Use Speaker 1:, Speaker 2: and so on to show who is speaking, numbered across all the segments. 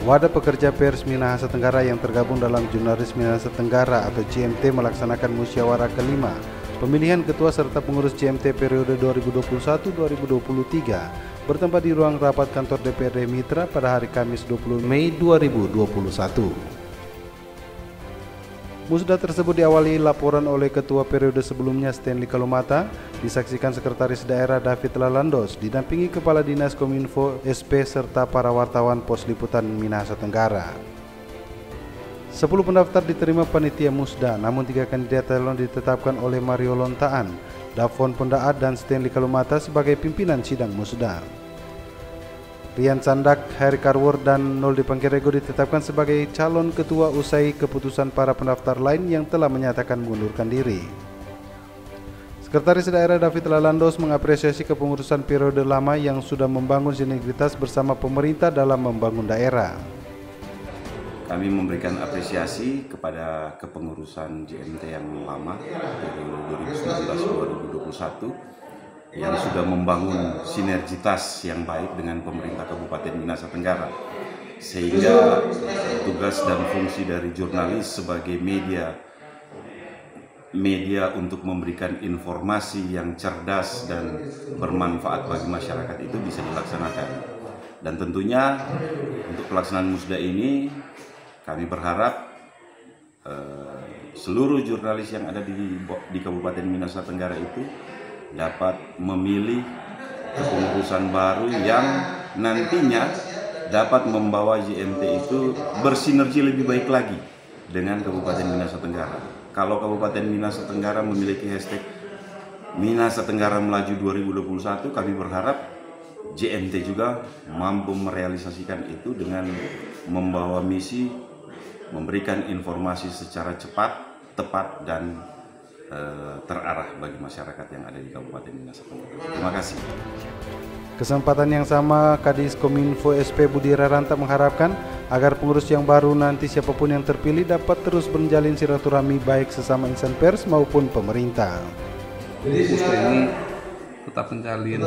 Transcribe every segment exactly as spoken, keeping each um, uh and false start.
Speaker 1: Wadah Pekerja Pers Minahasa Tenggara yang tergabung dalam Jurnalis Minahasa Tenggara atau J M T melaksanakan musyawarah kelima pemilihan ketua serta pengurus J M T periode dua ribu dua puluh satu sampai dua ribu dua puluh tiga bertempat di ruang rapat kantor D P R D Mitra pada hari Kamis dua puluh Mei dua ribu dua puluh satu. Musda tersebut diawali laporan oleh Ketua periode sebelumnya Stanley Kalumata, disaksikan Sekretaris Daerah David Lalandos, didampingi Kepala Dinas Kominfo S P serta para wartawan Pos Liputan Minahasa Tenggara. Sepuluh pendaftar diterima panitia Musda, namun tiga kandidat calon ditetapkan oleh Mario Lontaan, Davon Pondaat dan Stanley Kalumata sebagai pimpinan sidang Musda. Rian Sandak, Hari Karwur, dan Noldi Pangkerego ditetapkan sebagai calon ketua usai keputusan para pendaftar lain yang telah menyatakan mengundurkan diri. Sekretaris Daerah David Lalandos mengapresiasi kepengurusan periode lama yang sudah membangun sinergitas bersama pemerintah dalam membangun daerah.
Speaker 2: Kami memberikan apresiasi kepada kepengurusan J M T yang lama periode dua ribu sembilan belas sampai dua ribu dua puluh satu yang sudah membangun sinergitas yang baik dengan pemerintah Kabupaten Minahasa Tenggara, sehingga tugas dan fungsi dari jurnalis sebagai media media untuk memberikan informasi yang cerdas dan bermanfaat bagi masyarakat itu bisa dilaksanakan. Dan tentunya untuk pelaksanaan musda ini kami berharap eh, seluruh jurnalis yang ada di, di Kabupaten Minahasa Tenggara itu dapat memilih kepengurusan baru yang nantinya dapat membawa J M T itu bersinergi lebih baik lagi dengan Kabupaten Minahasa Tenggara. Kalau Kabupaten Minahasa Tenggara memiliki hashtag Minahasa Tenggara Melaju dua ribu dua puluh satu, kami berharap J M T juga mampu merealisasikan itu dengan membawa misi memberikan informasi secara cepat, tepat, dan terarah bagi masyarakat yang ada di Kabupaten Minahasa Tenggara. Terima kasih.
Speaker 1: Kesempatan yang sama, Kadis Kominfo S P Budi Raranta mengharapkan agar pengurus yang baru nanti siapapun yang terpilih dapat terus menjalin silaturahmi baik sesama insan pers maupun pemerintah.
Speaker 3: Musda ini tetap menjalin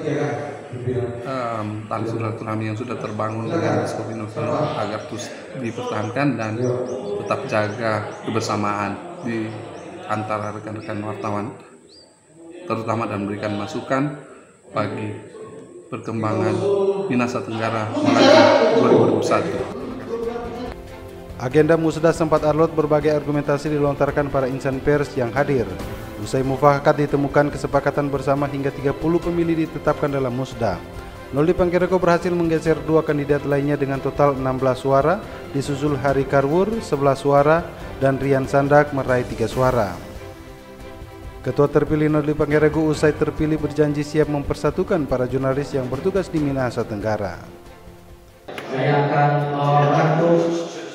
Speaker 3: um, tali silaturahmi yang sudah terbangun dengan Kominfo agar terus dipertahankan dan tetap jaga kebersamaan di antara rekan-rekan wartawan, terutama dan memberikan masukan bagi perkembangan Minahasa Tenggara Melaju dua ribu dua puluh satu.
Speaker 1: Agenda Musda sempat alot berbagai argumentasi dilontarkan para insan pers yang hadir. Usai mufakat ditemukan kesepakatan bersama hingga tiga puluh pemilih ditetapkan dalam Musda. Noldi Pangkerego berhasil menggeser dua kandidat lainnya dengan total enam belas suara, disusul Hari Karwur sebelas suara, dan Rian Sandak meraih tiga suara. Ketua terpilih Noldi Pangkerego usai terpilih berjanji siap mempersatukan para jurnalis yang bertugas di Minahasa Tenggara.
Speaker 4: Saya akan membantu uh,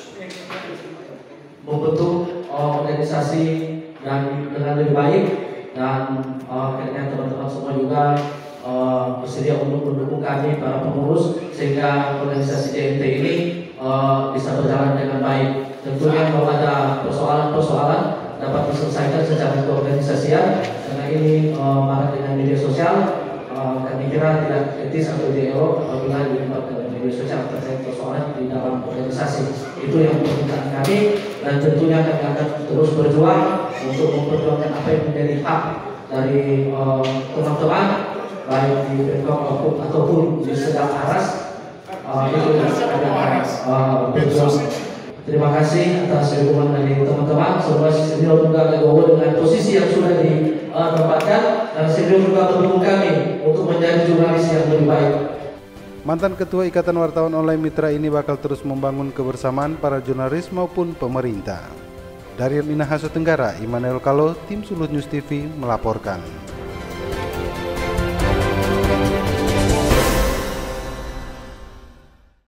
Speaker 4: membentuk uh, organisasi yang dengan lebih baik dan uh, akhirnya teman-teman semua juga Uh, bersedia untuk mendukung kami para pengurus sehingga organisasi J M T ini uh, bisa berjalan dengan baik. Tentunya kalau ada persoalan-persoalan dapat diselesaikan secara keorganisasian, karena ini uh, marak dengan media sosial. Uh, kami kira tidak etis atau dielok apabila dilibatkan media sosial terkait persoalan di dalam organisasi. Itu yang permintaan kami, dan tentunya kami akan terus berjuang untuk memperjuangkan apa yang menjadi hak dari teman-teman uh, baik di Bengkok ataupun di Sedang Aras. Uh, itu yang akan uh, berjuang. Terima kasih atas dukungan dari teman-teman. Semoga senior juga legowo dengan posisi yang sudah ditempatkan, dan senior juga mendukung kami untuk menjadi jurnalis yang lebih baik.
Speaker 1: Mantan Ketua Ikatan Wartawan Online Mitra ini bakal terus membangun kebersamaan para jurnalis maupun pemerintah. Dari Minahasa Tenggara, Immanuel Kalo, Tim Sulut News T V melaporkan.